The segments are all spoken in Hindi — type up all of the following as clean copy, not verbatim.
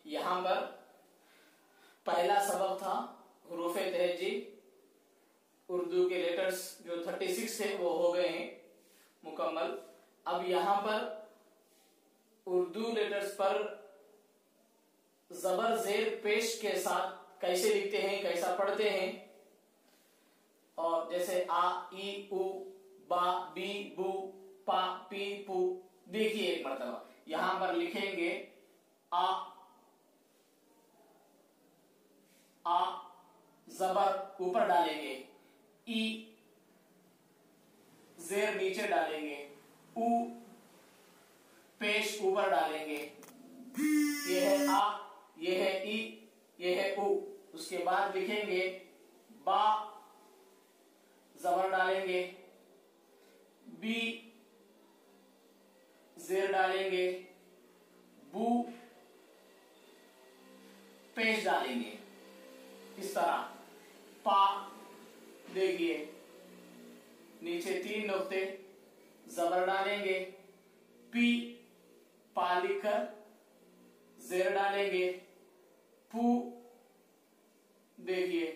यहाँ पर पहला सबक था हुरूफ़े तहजी, उर्दू के लेटर्स जो 36 थे वो हो गए हैं मुकम्मल। अब यहाँ पर उर्दू लेटर्स पर जबर जेर पेश के साथ कैसे लिखते हैं, कैसा पढ़ते हैं। और जैसे आ, ई, उ, बा, बी, बू, पा, पी, पू। देखिए एक मरतबा यहां पर लिखेंगे आ जबर ऊपर डालेंगे, ई जेर नीचे डालेंगे, उ पेश ऊपर डालेंगे। ये है आ, ये है ई, ये है उ। उसके बाद लिखेंगे बा जबर डालेंगे, बी जेर डालेंगे, बू पेश डालेंगे। इस तरह पा देखिए नीचे 3 नुक्ते जबर डालेंगे, पी पा लिखकर जेर डालेंगे, पू देखिए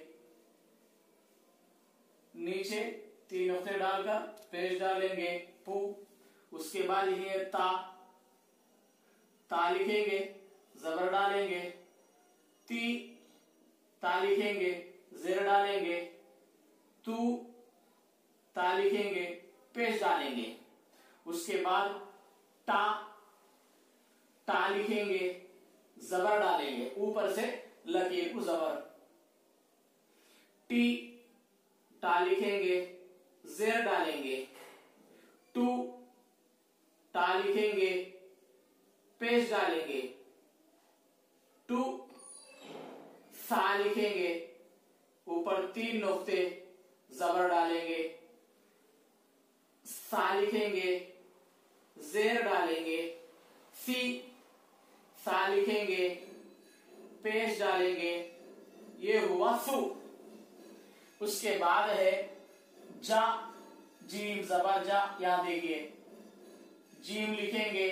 नीचे 3 नुक्ते डालकर पेश डालेंगे, पू। उसके बाद ये ता लिखेंगे, जबर डालेंगे, ती ता लिखेंगे, जेर डालेंगे, तू ता लिखेंगे, पेश डालेंगे। उसके बाद ता लिखेंगे, जबर डालेंगे, ऊपर से लकीर को जबर, टी टा लिखेंगे, जेर डालेंगे, टू टा लिखेंगे, पेश डालेंगे, टू सा लिखेंगे, ऊपर 3 नुक्ते जबर डालेंगे, सा लिखेंगे, जेर डालेंगे, सा लिखेंगे, पेश डालेंगे। ये हुआ सू। उसके बाद है जा, जीम जबर जा। यहां देखिए जीम लिखेंगे,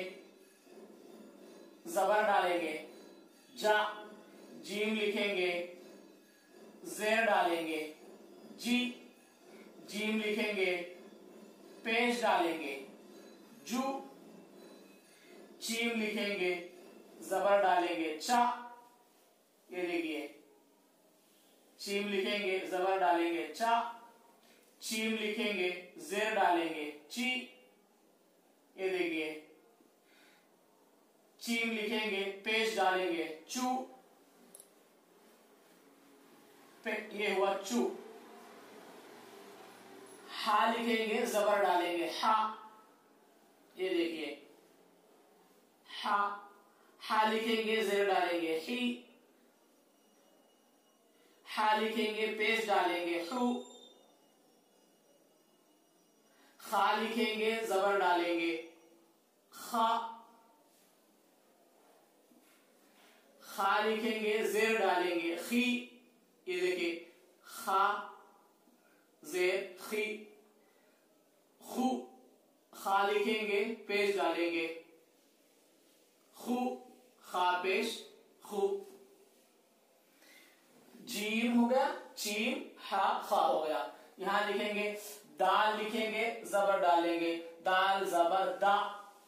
जबर डालेंगे, जा जीम लिखेंगे, जेर डालेंगे, जी जीम लिखेंगे, पेश डालेंगे, जू चीम लिखेंगे, जबर डालेंगे, चा ये देखिए चीम लिखेंगे, जबर डालेंगे, चा चीम लिखेंगे, जेर डालेंगे, ची ये देखिए चीम लिखेंगे, पेश डालेंगे, चू ये हुआ चू। हा लिखेंगे, जबर डालेंगे, हा ये देखिए हा लिखेंगे, जेर डालेंगे, ही हा लिखेंगे, पेश डालेंगे, हु खा लिखेंगे, जबर डालेंगे, खा लिखेंगे, जेर डालेंगे, खी ये देखिए खा जेर खी, खू खा लिखेंगे, पेश डालेंगे, खू खा पेश खू। जीम हो गया, चीम, हा खा हो गया। यहां लिखेंगे दाल लिखेंगे, जबर डालेंगे, दाल जबर दा।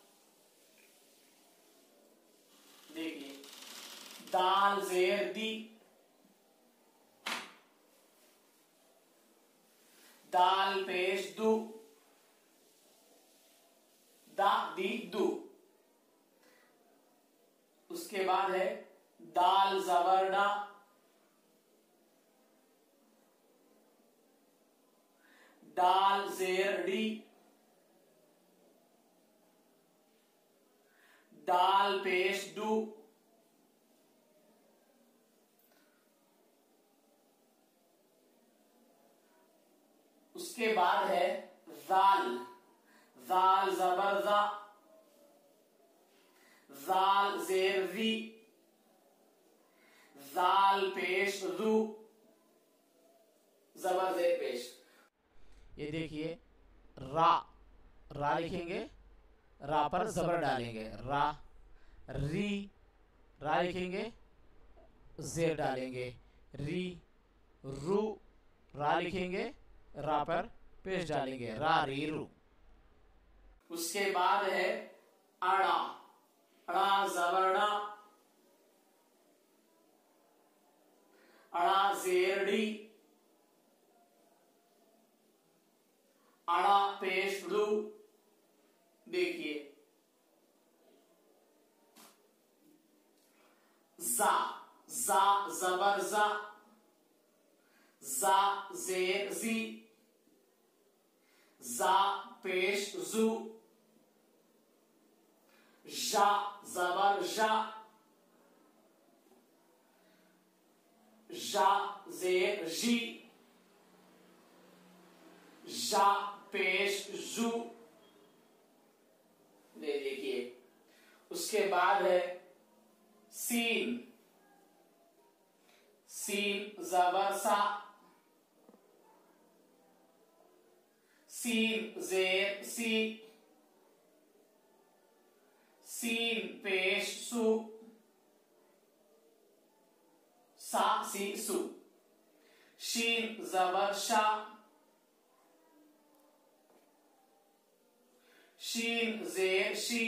देखिए दाल जेर दी, दाल पेश दू, दा दी दू। उसके बाद है दाल जबर डा, दाल जेर डी, दाल पेश डू, उसके बाद है जाल जबर जा, जाल जेर री, जाल पेश रू, जबर जेर पेश। ये देखिए रा लिखेंगे, रा पर जबर डालेंगे, रा री रा लिखेंगे, जेर डालेंगे, री, रू, रा लिखेंगे, रा पर पेश डालेंगे, रा री रू। उसके बाद है अड़ा, अड़ा जबरड़ा, अड़ा जेरडी, अड़ा पेश रू। देखिए जा, जा जबर जा जेर जी, जा पेश जू, जा जबर जा जेर जी, जा पेश जू। देखिए उसके बाद है सीन, सीन जबर सा, सीन जेर सी, सीन पेश सू, सा सी सू, शीन जबर शा, शीन जेर शी,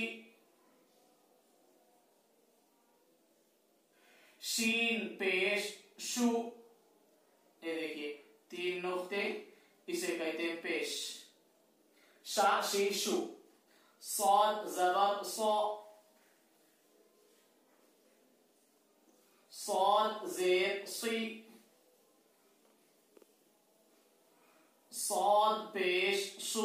शीन पेश शू। ये देखिए 3 नुक्ते, इसे कहते हैं पेश। शा शी शू, सौद जबर सौ, सौद जेर सी, सौद पेश सू।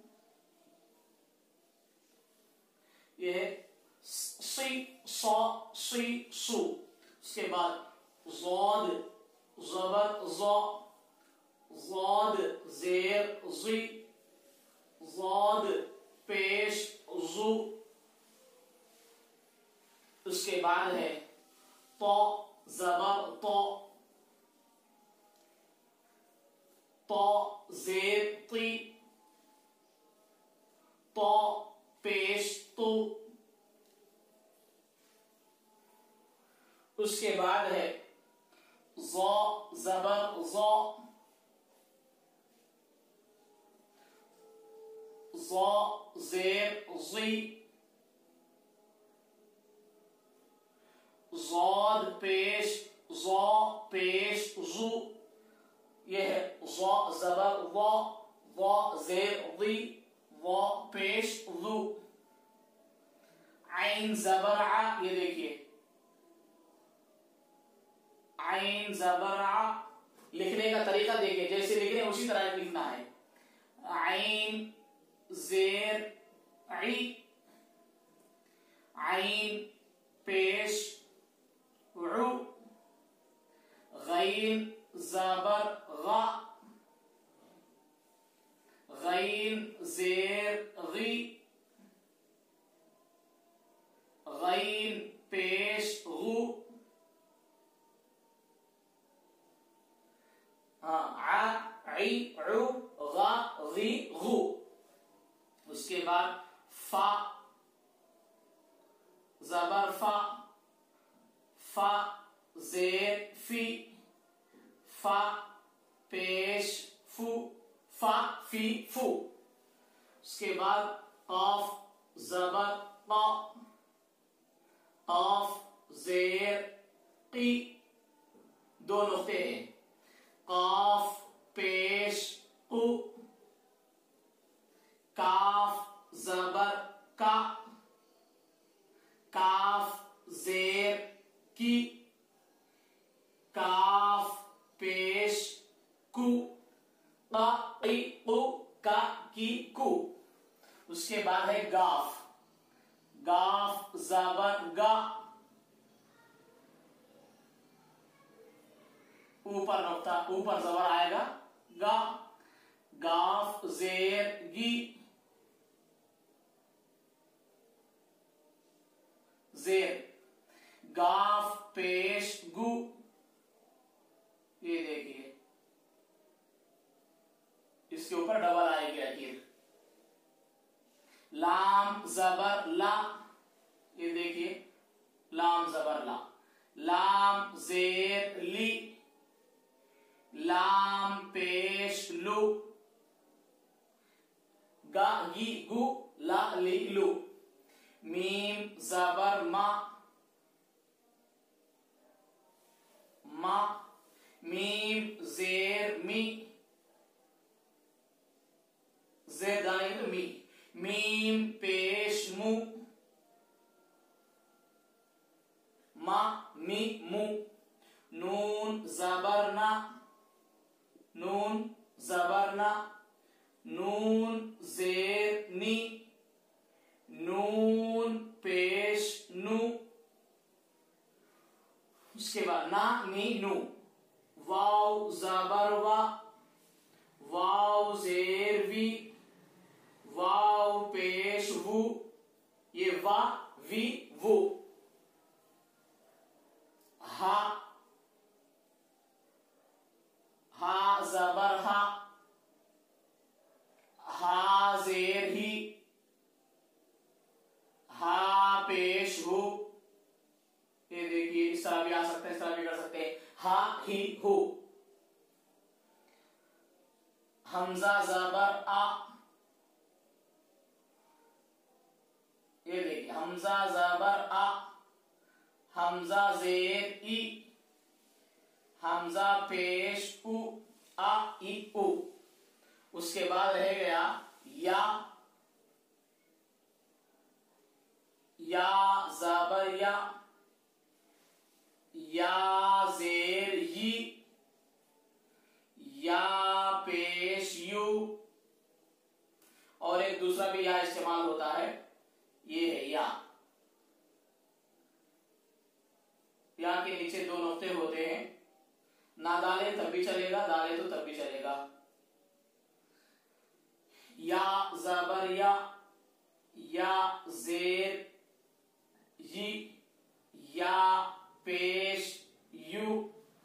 यह सी सौ सी सू। उसके बाद ज़ौद ज़बर ज़ौ, ज़ौद जेर ज़ी, ज़ौद पेश ज़ू। उसके बाद है तो ज़बर तो, तो जेर ती, तो पेश तू। उसके बाद है ज़ौ ज़बर ज़ौ, ज़ौ जेर ज़ी, ज़ौद पेश ज़ौ पेश ज़ू। यह है ज़ौ ज़बर ज़ौ, ज़ौ जेर ज़ी, ज़ौ पेश ज़ू। आइन ज़बर आ, ये देखिए आइन ज़बर आ। लिखने का तरीका देखिए, जैसे लिख रहे हैं उसी तरह लिखना है। आइन जेर आई, आइन पेश उ, गैन ज़बर गा, गैन जेर गी, गैन पेश गु। उसके बाद फा ज़बर फा, फा जेर फी, फा पेश फू, फा फी फू। उसके बाद काफ ज़बर ता, काफ जेर की। 2 नुक्ते हैं, काफ पेश कु, काफ ज़बर का, काफ जेर की, काफ पेश कु, का की कु। उसके बाद है गाफ, गाफ ज़बर गा, ऊपर नुक्ता ऊपर ज़बर आएगा गा, गाफ जेर गी, जेर, गाफ पेश गु। ये देखिए इसके ऊपर डबल आएगी आखिर। लाम ज़बर ला, ये देखिए लाम ज़बर ला, लाम जेर ली, लाम पेश लू, गा गी गु ला ली लू, मीम जबर मा, मा, मीम जेर मी, जेर दाने तो मी, मीम पेश मु, मा मी मु, नून जबर ना, नून जबर ना, नून जेर नी, नून पेश नू, उसके बाद ना नी नू, वाव जबर वा, वाव जेर वी, वाव पेश वू, ये वा वी वू, हा, हा जबर हा, हा जेर ही, हा पेश हु, ये देखिए इस तरह भी आ सकते हैं, इस तरह भी कर सकते हैं, हा ही हु, हमजा जबर आ, ये देखिए हमजा जबर आ, हमजा जेर ई, हमजा पेश उ, आ ई उ, उसके बाद रह गया या, या जबर या, या जेर ही, या पेश यू, और एक दूसरा भी या इस्तेमाल होता है, ये है या के नीचे दो नुक्ते होते हैं, ना डाले तब भी चलेगा, डाले तो तब भी चलेगा, या जबर या जेर ही, या पेश यू,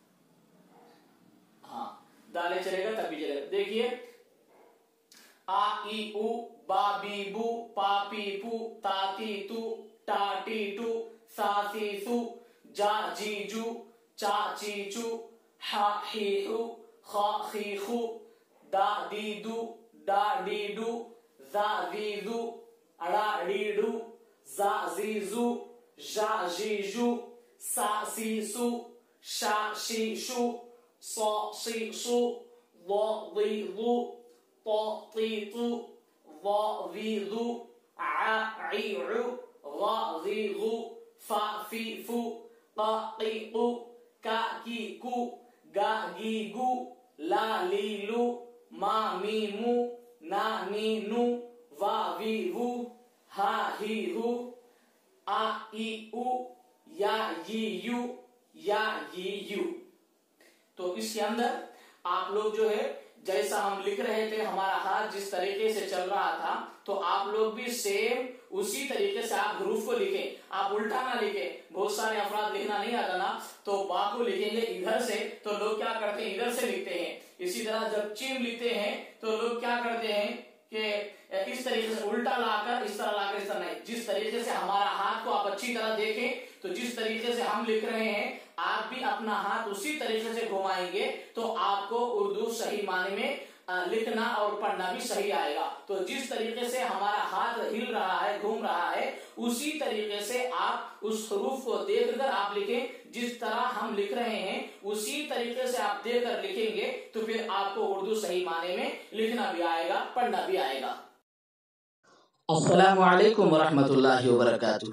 हाँ डाले चलेगा तब भी चलेगा। देखिए आ ई उ, बा बी बू, पा पी पू, ता ती तू, टा टी टू, सा सी सू, जा जी जू, चा ची चू, हा ही हु, खा खी खू, दा दी दू, डा डी डू, जा दी दू, अड़ा डी डू, जा जी जू, जा जी जू, सा सी सू, शा शी शू, सो सी सू, लो दी लू, तो ती तू, वा वी लू, आ ई उ, वा दी लू, फा फी फू, ता ती तू, का की कू, गा गी गू, ला ली लू, मा मी मू, ना नी नू, वा वी वू, हा ही हु, आ ई उ, या यी यू, या यी यू। तो इसके अंदर आप लोग जो है जैसा हम लिख रहे थे, हमारा हाथ जिस तरीके से चल रहा था, तो आप लोग भी सेम उसी तरीके से आप हरूफ को लिखें, आप उल्टा ना लिखें। बहुत सारे अफराद लिखना नहीं आता ना, तो बा को लिखेंगे इधर से, तो लोग क्या करते हैं इधर से लिखते हैं। इसी तरह जब चीम लिखते हैं तो लोग क्या करते हैं कि इस तरीके से उल्टा लाकर इस तरह लाकर इस तरह नहीं। जिस तरीके से हमारा हाथ को आप अच्छी तरह देखें, तो जिस तरीके से हम लिख रहे हैं आप भी अपना हाथ उसी तरीके से घुमाएंगे, तो आपको उर्दू सही माने में लिखना और पढ़ना भी सही आएगा। तो जिस तरीके से हमारा हाथ हिल रहा है, घूम रहा है, उसी तरीके से आप उस हरूफ को देखकर आप लिखें। जिस तरह हम लिख रहे हैं उसी तरीके से आप देखकर लिखेंगे, तो फिर आपको उर्दू सही माने में लिखना भी आएगा, पढ़ना भी आएगा। अस्सलामु अलैकुम वरहमतुल्लाहि वबरकातुहू।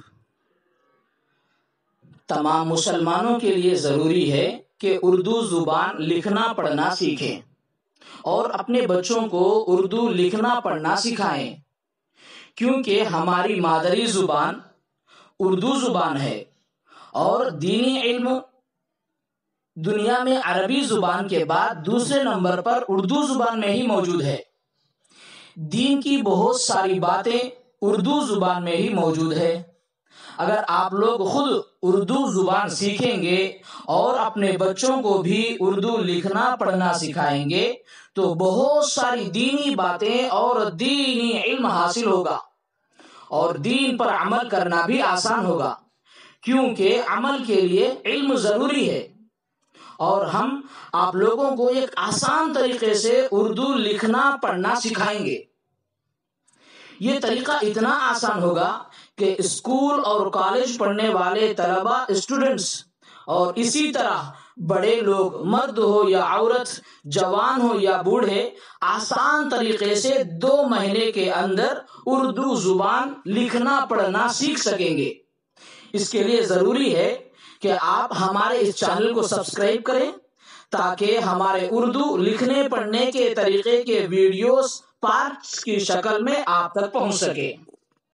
तमाम मुसलमानों के लिए ज़रूरी है कि उर्दू ज़ुबान लिखना पढ़ना सीखें और अपने बच्चों को उर्दू लिखना पढ़ना सिखाएं, क्योंकि हमारी मादरी ज़ुबान उर्दू ज़ुबान है और दीनी इल्म दुनिया में अरबी ज़ुबान के बाद दूसरे नंबर पर उर्दू ज़ुबान में ही मौजूद है। दीन की बहुत सारी बातें उर्दू ज़ुबान में ही मौजूद है। अगर आप लोग खुद उर्दू ज़ुबान सीखेंगे और अपने बच्चों को भी उर्दू लिखना पढ़ना सिखाएंगे, तो बहुत सारी दीनी बातें और दीनी इल्म हासिल होगा और दीन पर अमल करना भी आसान होगा, क्योंकि अमल के लिए इल्म ज़रूरी है। और हम आप लोगों को एक आसान तरीके से उर्दू लिखना पढ़ना सिखाएंगे। ये तरीका इतना आसान होगा कि स्कूल और कॉलेज पढ़ने वाले तलबा, स्टूडेंट्स और इसी तरह बड़े लोग, मर्द हो या औरत, जवान हो या बूढ़े, आसान तरीके से 2 महीने के अंदर उर्दू जुबान लिखना पढ़ना सीख सकेंगे। इसके लिए ज़रूरी है कि आप हमारे इस चैनल को सब्सक्राइब करें ताकि हमारे उर्दू लिखने पढ़ने के तरीके के वीडियोस पार्ट्स की शक्ल में आप तक पहुंच सके।